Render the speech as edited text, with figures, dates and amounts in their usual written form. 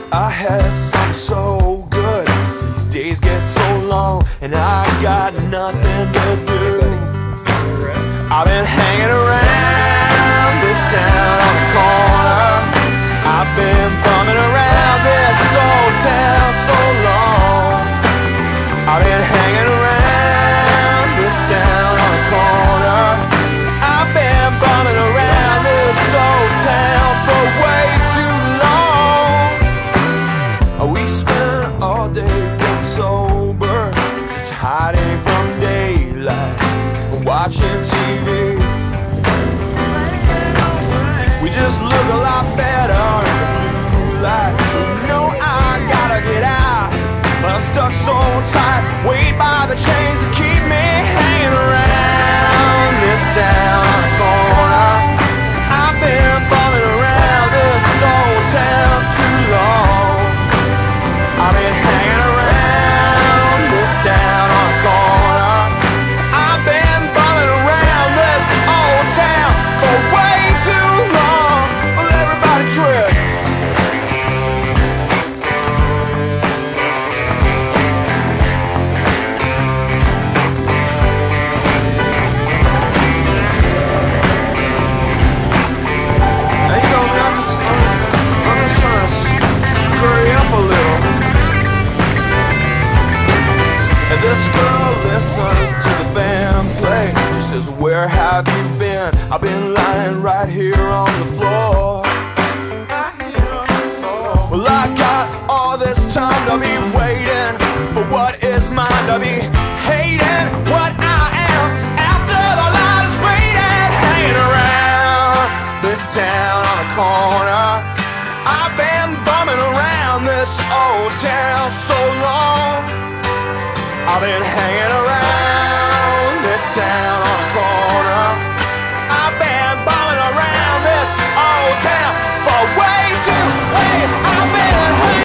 I had something so good. These days get so long and I got nothing to do. I've been hanging around this town on the corner. I've been bumming around this old town so long. I've been hanging around this town on the corner. I've been bumming around this old town for way too long. We spent all day getting sober, just hiding from daylight, watching TV. We just look a lot better in the blue light. You know I gotta get out, but I'm stuck so tight, weighed by the chains that keep me hanging around this town on the corner. I've been bumming around this old town too long. I've been hanging around this town on the corner. I've been bumming around this old town for way too long. Well, everybody trip. This girl listens to the band play. She says, where have you been? I've been lying right here on the floor. Well, I got all this time to be waiting for what is mine, to be hating what I am after the light is fading. Hanging around this town on the corner. I've been bumming around this old town so long. I've been hanging around